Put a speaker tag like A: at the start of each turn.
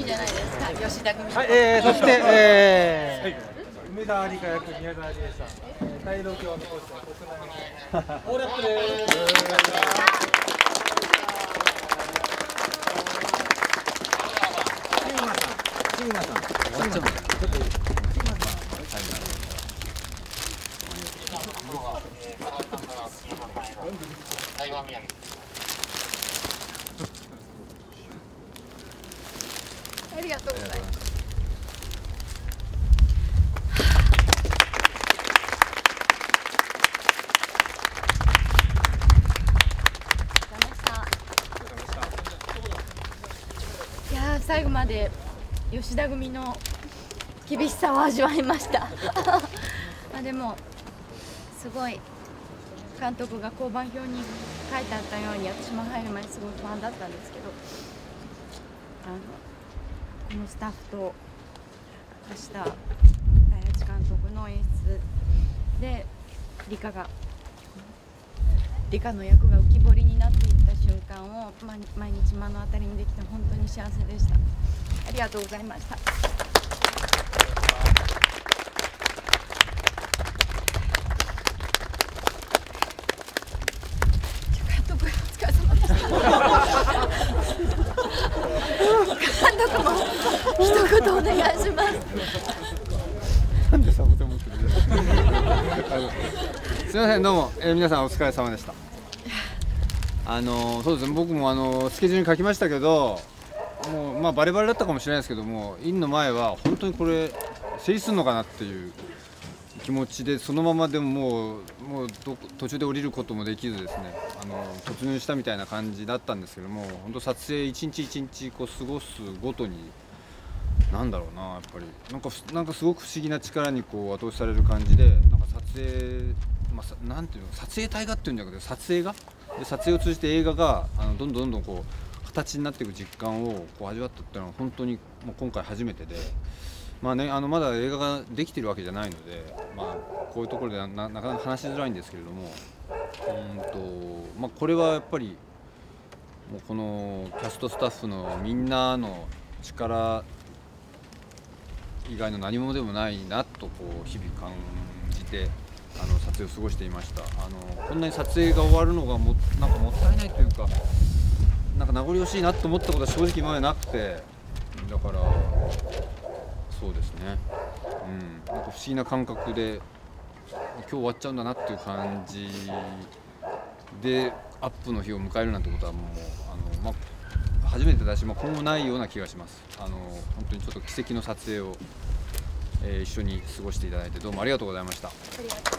A: じゃないですか、吉田組。
B: はい、そして、梅田理香役宮沢りえさん、大老教のコーチ国内オーラップです。シグマさん、
A: ありがとうございます。いやー、最後まで吉田組の厳しさを味わいましたでもすごい監督が降板表に書いてあったように、私も入る前にすごい不安だったんですけど、このスタッフと明日林監督の演出で理香の役が浮き彫りになっていった瞬間を毎日目の当たりにできて本当に幸せでした。ありがとうございました。監督お疲れ様でした。監督も一言お願いします。
C: なんでサボテン持ってるんですか。すみません、どうも、皆さんお疲れ様でした。そうですね、僕もスケジュールに書きましたけど、もうバレバレだったかもしれないですけども、インの前は本当にこれ成立するのかなっていう気持ちで、そのままでももう途中で降りることもできずですね、突入したみたいな感じだったんですけども、本当撮影一日一日こう過ごすごとに、なんだろうな、やっぱりなんかすごく不思議な力にこう後押しされる感じで、なんか撮影、なんていうの、撮影隊がっていうんじゃなくて撮影を通じて映画がどんどんこう形になっていく実感をこう味わったっていうのは本当にもう今回初めてで、まだ映画ができているわけじゃないので、こういうところでなかなか話しづらいんですけれども、これはやっぱりもうこのキャストスタッフのみんなの力以外の何者でもないなとこう日々感じて撮影を過ごしていました。こんなに撮影が終わるのがなんかもったいないというか、なんか名残惜しいなと思ったことは正直今までなくて、だからそうですね、なんか不思議な感覚で今日終わっちゃうんだなっていう感じでアップの日を迎えるなんてことはもう初めてだし、今後ないような気がします。本当にちょっと奇跡の撮影を、一緒に過ごしていただいてどうもありがとうございました。